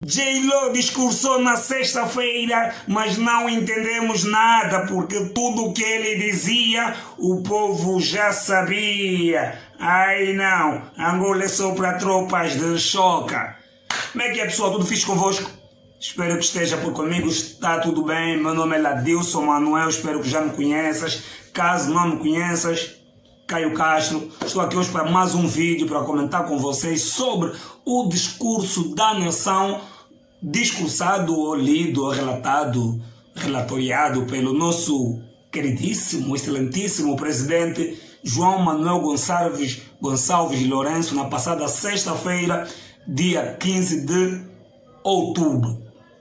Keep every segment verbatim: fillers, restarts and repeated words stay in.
J-Lo discursou na sexta-feira, mas não entendemos nada, porque tudo o que ele dizia, o povo já sabia. Ai não, Angola é só para tropas de choca. Como é que é, pessoal? Tudo fixe convosco? Espero que esteja por comigo, está tudo bem. Meu nome é Ladilson Manuel, espero que já me conheças. Caso não me conheças, Caio Castro. Estou aqui hoje para mais um vídeo para comentar com vocês sobre o discurso da nação, discursado ou lido ou relatado, relatoriado pelo nosso queridíssimo, excelentíssimo presidente João Manuel Gonçalves, Gonçalves Lourenço, na passada sexta-feira, dia quinze de outubro.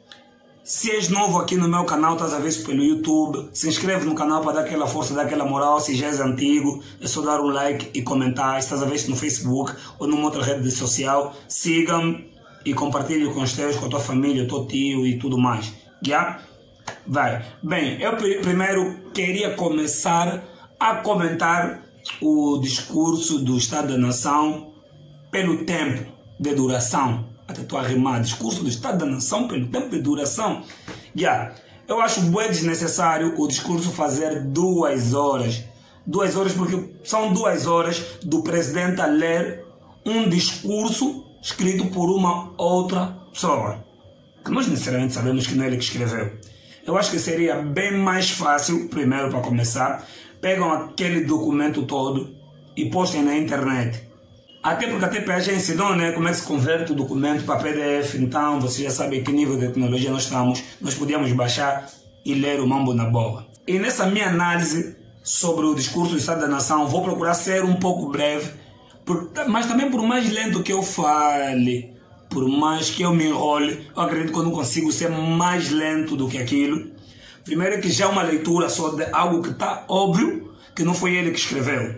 Se és novo aqui no meu canal, estás a ver isso pelo YouTube, se inscreve no canal para dar aquela força, dar aquela moral. Se já és antigo, é só dar um like e comentar. Se estás a ver isso no Facebook ou numa outra rede social, siga-me e compartilhe com os teus, com a tua família, o teu tio e tudo mais. Já? Vai. Bem, eu primeiro queria começar a comentar o discurso do Estado da Nação pelo tempo de duração. Até estou a rimar, discurso do Estado da Nação pelo tempo de duração. Yeah. Eu acho bem desnecessário o discurso fazer duas horas. Duas horas porque são duas horas do presidente a ler um discurso escrito por uma outra pessoa, que nós necessariamente sabemos que não é ele que escreveu. Eu acho que seria bem mais fácil, primeiro para começar, pegam aquele documento todo e postem na internet. Até porque a T P A já ensinou, né, como é que se converte o documento para P D F, então vocês já sabem que nível de tecnologia nós estamos, nós podíamos baixar e ler o mambo na boa. E nessa minha análise sobre o discurso do Estado da Nação, vou procurar ser um pouco breve, por, mas também por mais lento que eu fale, por mais que eu me enrole, eu acredito que eu não consigo ser mais lento do que aquilo. Primeiro é que já é uma leitura só de algo que está óbvio, que não foi ele que escreveu.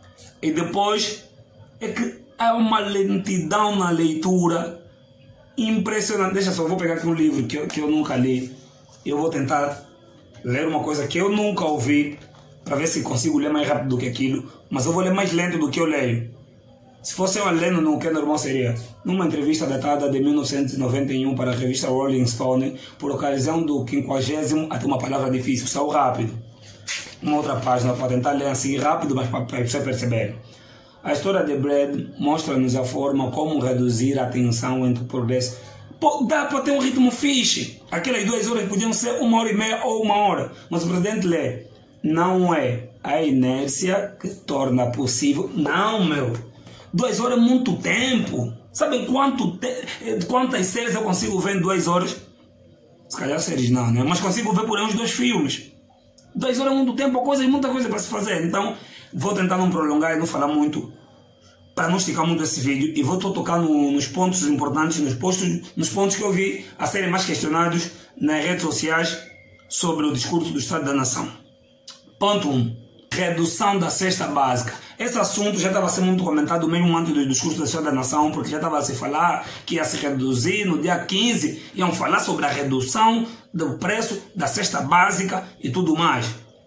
E depois é que há uma lentidão na leitura impressionante. Deixa só, vou pegar aqui um livro que eu, que eu nunca li. Eu vou tentar ler uma coisa que eu nunca ouvi, para ver se consigo ler mais rápido do que aquilo, mas eu vou ler mais lento do que eu leio. Se fosse eu lendo, no que normal seria numa entrevista datada de mil novecentos e noventa e um para a revista Rolling Stone, por ocasião do quinquagésimo, até uma palavra difícil, saiu rápido. Uma outra página para tentar ler assim rápido, mas para você perceber. A história de Brad mostra-nos a forma como reduzir a tensão entre o progresso. Pô, dá para ter um ritmo fixe. Aquelas duas horas podiam ser uma hora e meia ou uma hora. Mas o presidente lê: não é a inércia que torna possível. Não, meu. Duas horas é muito tempo. Sabem quanto te... quantas séries eu consigo ver em duas horas? Se calhar séries não, né? Mas consigo ver por aí uns dois filmes. Duas horas é muito tempo, coisa, muita coisa para se fazer. Então, vou tentar não prolongar e não falar muito, para não esticar muito esse vídeo. E vou tocar no, nos pontos importantes, nos, postos, nos pontos que eu vi a serem mais questionados nas redes sociais sobre o discurso do Estado da Nação. Ponto um. Redução da cesta básica. Esse assunto já estava a ser muito comentado mesmo antes do discurso do Estado da Nação, porque já estava a se falar que ia se reduzir no dia quinze, iam falar sobre a redução do preço da cesta básica e tudo mais.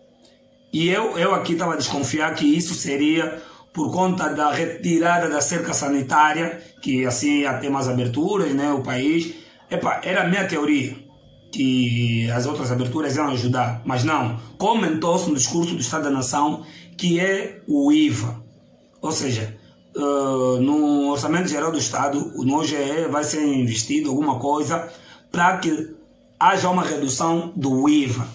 E eu, eu aqui estava a desconfiar que isso seria por conta da retirada da cerca sanitária, que assim ia ter mais aberturas, né, o país. Epa, era a minha teoria, que as outras aberturas iam ajudar, mas não. Comentou-se no discurso do Estado da Nação que é o I V A. Ou seja, uh, no Orçamento Geral do Estado, no O G E vai ser investido alguma coisa para que haja uma redução do I V A.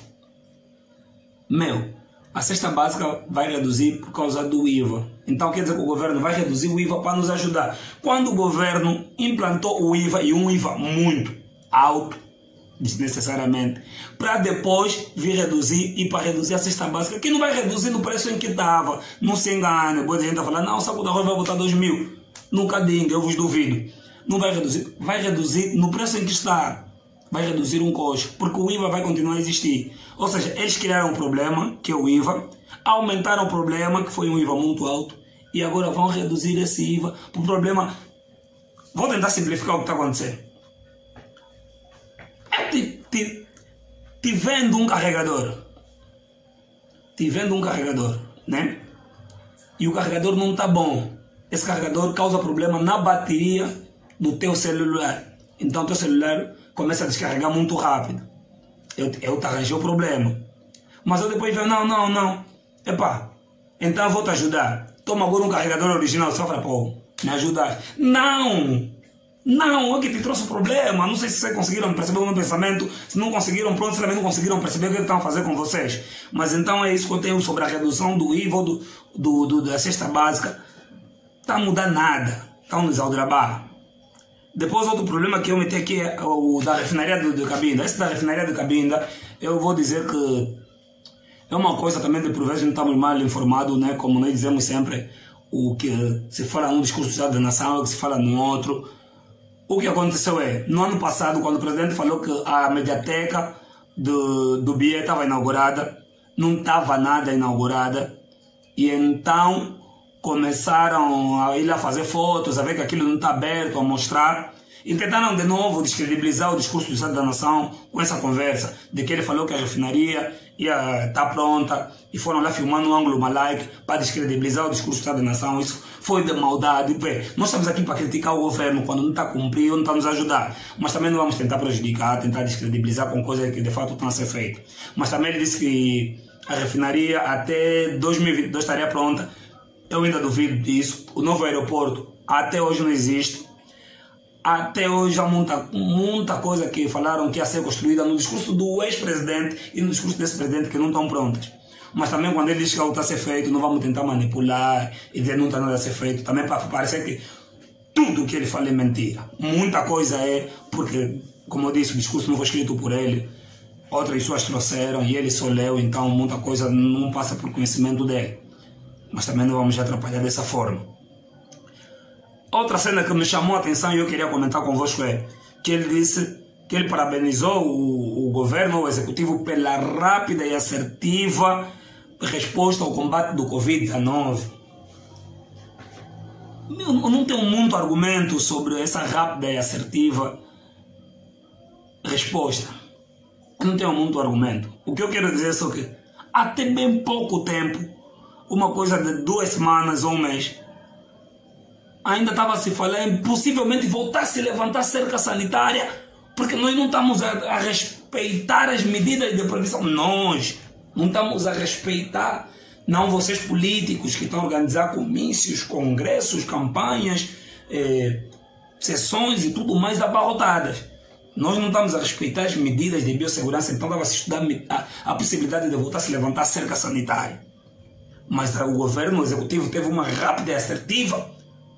Meu, a cesta básica vai reduzir por causa do I V A. Então quer dizer que o governo vai reduzir o I V A para nos ajudar. Quando o governo implantou o I V A, e um I V A muito alto, desnecessariamente, para depois vir reduzir e para reduzir a cesta básica, que não vai reduzir no preço em que estava. Não se engane, boa gente vai falar, não, o saco de arroz vai botar dois mil. Nunca diga, eu vos duvido. Não vai reduzir, vai reduzir no preço em que está. Vai reduzir um custo, porque o I V A vai continuar a existir. Ou seja, eles criaram um problema, que é o I V A, aumentaram o problema, que foi um I V A muito alto, e agora vão reduzir esse I V A para o problema. Vou tentar simplificar o que está acontecendo. É te, te, te vendo um carregador, te vendo um carregador, né? E o carregador não está bom. Esse carregador causa problema na bateria do teu celular. Então teu celular começa a descarregar muito rápido. Eu, eu te arranjei o problema. Mas eu depois vejo, não, não, não. Epá, então eu vou te ajudar. Toma agora um carregador original, só para pô, me ajudar. Não! Não, é que te trouxe o problema. Não sei se vocês conseguiram perceber o meu pensamento. Se não conseguiram, pronto, se também não conseguiram perceber o que estão a fazer com vocês. Mas então é isso que eu tenho sobre a redução do I V A do, do, do, da cesta básica. Está a mudar nada. Estão nos aldrabar. Depois outro problema que eu meti aqui é o da refinaria de, de Cabinda. Esse da refinaria de Cabinda, eu vou dizer que é uma coisa também de por vezes não estamos mal informados, né? Como nós dizemos sempre, o que se fala num discurso da nação é o que se fala no outro. O que aconteceu é, no ano passado, quando o presidente falou que a mediateca do, do B I E estava inaugurada, não estava nada inaugurada, e então começaram a ir lá fazer fotos, a ver que aquilo não está aberto, a mostrar, e tentaram de novo descredibilizar o discurso do Estado da Nação com essa conversa, de que ele falou que a refinaria ia estar pronta, e foram lá filmando um ângulo malaico para descredibilizar o discurso do Estado da Nação. Isso foi de maldade. Bem, nós estamos aqui para criticar o governo quando não está a cumprir ou não está a nos ajudar, mas também não vamos tentar prejudicar, tentar descredibilizar com coisas que de fato estão a ser feitas. Mas também ele disse que a refinaria até dois mil e vinte e dois estaria pronta. Eu ainda duvido disso. O novo aeroporto até hoje não existe. Até hoje há muita, muita coisa que falaram que ia ser construída no discurso do ex-presidente e no discurso desse presidente que não estão prontas. Mas também quando ele diz que algo está a ser feito, não vamos tentar manipular e dizer que não está nada a ser feito. Também para parecer que tudo que ele fala é mentira. Muita coisa é porque, como eu disse, o discurso não foi escrito por ele. Outras pessoas trouxeram e ele só leu, então muita coisa não passa por conhecimento dele. Mas também não vamos atrapalhar dessa forma. Outra cena que me chamou a atenção e eu queria comentar convosco é que ele disse que ele parabenizou o, o governo, o executivo, pela rápida e assertiva resposta ao combate do Covid dezenove. Eu não tenho muito argumento sobre essa rápida e assertiva resposta. Eu não tenho muito argumento. O que eu quero dizer é só que até bem pouco tempo, uma coisa de duas semanas ou um mês, ainda estava a se falar em possivelmente voltar a se levantar cerca sanitária, porque nós não estamos a, a respeitar as medidas de prevenção. Nós não estamos a respeitar, não vocês políticos que estão a organizar comícios, congressos, campanhas, eh, sessões e tudo mais abarrotadas. Nós não estamos a respeitar as medidas de biossegurança, então estava a se estudar a, a possibilidade de voltar a se levantar cerca sanitária. Mas o governo, o executivo, teve uma rápida e assertiva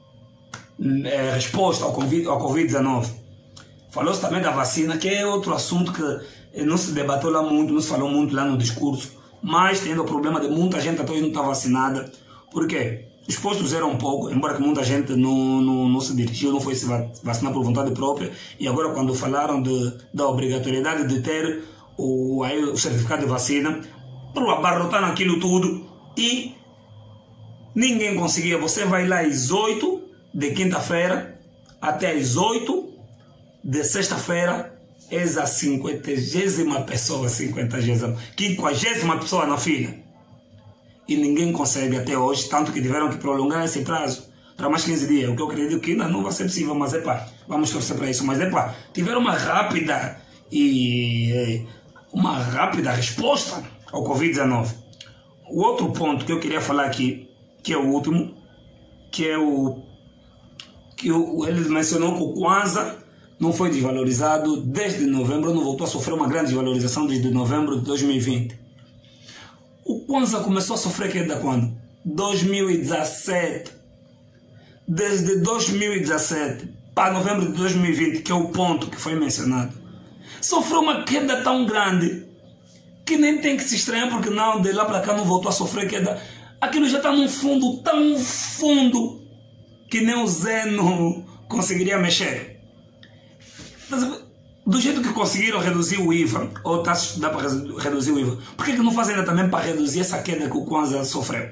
É, resposta ao Covid dezenove. Falou-se também da vacina, que é outro assunto que não se debateu lá muito, não se falou muito lá no discurso, mas tendo o problema de muita gente até hoje não está vacinada. Por quê? Os postos eram pouco, embora que muita gente não, não, não se dirigiu, não foi se vacinar por vontade própria, e agora quando falaram de, da obrigatoriedade de ter o, aí, o certificado de vacina, abarrotaram aquilo tudo e ninguém conseguia. Você vai lá às oito de quinta-feira até às oito de sexta-feira, és a cinquentagésima pessoa, cinquentagésima, quinquagésima pessoa na fila. E ninguém consegue até hoje, tanto que tiveram que prolongar esse prazo para mais quinze dias. O que eu acredito que ainda não vai ser possível, mas é pá, vamos torcer para isso. Mas é pá, tiveram uma rápida e uma rápida resposta ao Covid dezenove. O outro ponto que eu queria falar aqui, que é o último, que é o que ele mencionou que o Kwanza não foi desvalorizado desde novembro, não voltou a sofrer uma grande desvalorização desde novembro de dois mil e vinte. O Kwanza começou a sofrer queda quando? dois mil e dezessete. Desde dois mil e dezessete para novembro de dois mil e vinte, que é o ponto que foi mencionado, sofreu uma queda tão grande que nem tem que se estranhar, porque não, de lá para cá não voltou a sofrer queda. Aquilo já está num fundo tão fundo que nem o Zé não conseguiria mexer. Mas, do jeito que conseguiram reduzir o I V A, ou está a estudar para reduzir o I V A, por que não fazem ainda também para reduzir essa queda que o Kwanza sofreu?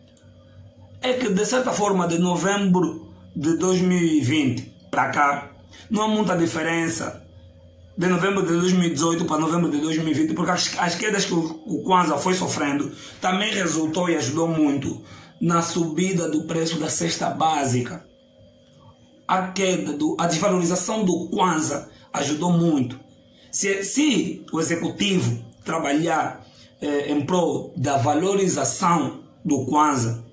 É que, de certa forma, de novembro de dois mil e vinte para cá, não há muita diferença de novembro de dois mil e dezoito para novembro de dois mil e vinte, porque as, as quedas que o, o Kwanza foi sofrendo também resultou e ajudou muito na subida do preço da cesta básica. a queda, do, a desvalorização do Kwanza ajudou muito. Se, se o executivo trabalhar eh, em prol da valorização do Kwanza,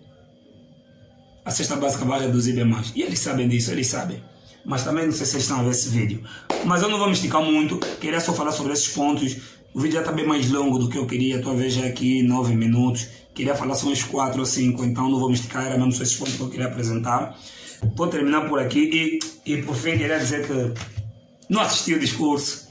a cesta básica vai reduzir bem mais. E eles sabem disso, eles sabem. Mas também não sei se eles estão a ver esse vídeo. Mas eu não vou me esticar muito, queria só falar sobre esses pontos. O vídeo já está bem mais longo do que eu queria, talvez já aqui nove minutos. Queria falar só uns quatro ou cinco, então não vou me esticar, era mesmo só esses pontos que eu queria apresentar. Vou terminar por aqui e, e por fim queria dizer que não assisti o discurso.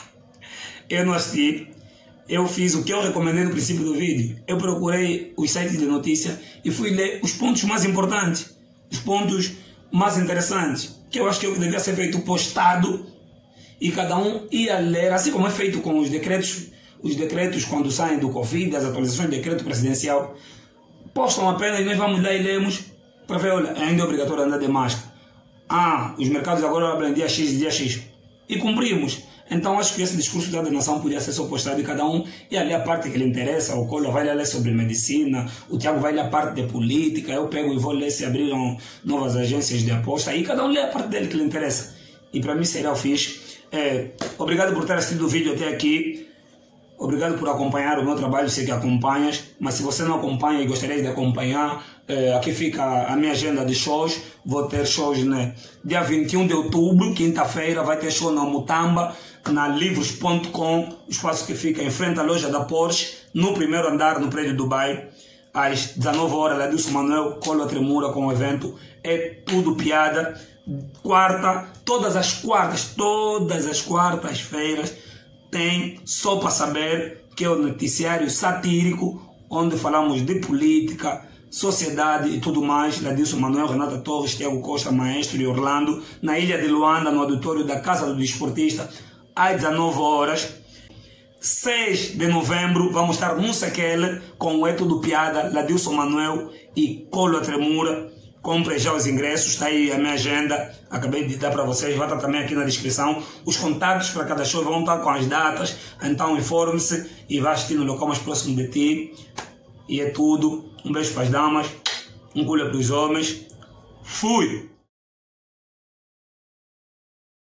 Eu não assisti. Eu fiz o que eu recomendei no princípio do vídeo. Eu procurei os sites de notícia e fui ler os pontos mais importantes, os pontos mais interessantes, que eu acho que eu devia ser feito postado e cada um ia ler, assim como é feito com os decretos, os decretos quando saem do Covid, as atualizações do decreto presidencial, postam apenas e nós vamos lá e lemos para ver, olha, ainda é obrigatório andar de máscara. Ah, os mercados agora abrem dia X e dia X. E cumprimos. Então acho que esse discurso da nação podia ser só postado e cada um ia ler a parte que lhe interessa. O Colo vai ler sobre medicina, o Tiago vai ler a parte de política, eu pego e vou ler se abriram novas agências de aposta e cada um lê a parte dele que lhe interessa. E para mim seria o fixe. É, obrigado por ter assistido o vídeo até aqui. Obrigado por acompanhar o meu trabalho, sei que acompanhas, mas se você não acompanha e gostaria de acompanhar, é, aqui fica a minha agenda de shows. Vou ter shows, né? Dia vinte e um de outubro, quinta-feira, vai ter show na Mutamba, na livros ponto com, o espaço que fica em frente à loja da Porsche, no primeiro andar, no prédio Dubai, às dezenove horas, Ladilson Manuel, Colo Tremura com o evento. É tudo piada. Quarta, todas as quartas, todas as quartas-feiras, tem Só Para Saber, que é o noticiário satírico, onde falamos de política, sociedade e tudo mais. Ladilson Manuel, Renata Torres, Tiago Costa, Maestro e Orlando, na Ilha de Luanda, no auditório da Casa do Desportista, às dezenove horas. seis de novembro, vamos estar no Sequele, com o É Tudo Piada, Ladilson Manuel e Colo Tremura. Compre já os ingressos, está aí a minha agenda, acabei de dar para vocês, vai estar também aqui na descrição. Os contatos para cada show vão estar com as datas, então informe-se e vá assistir no local mais próximo de ti. E é tudo, um beijo para as damas, um culo para os homens, fui!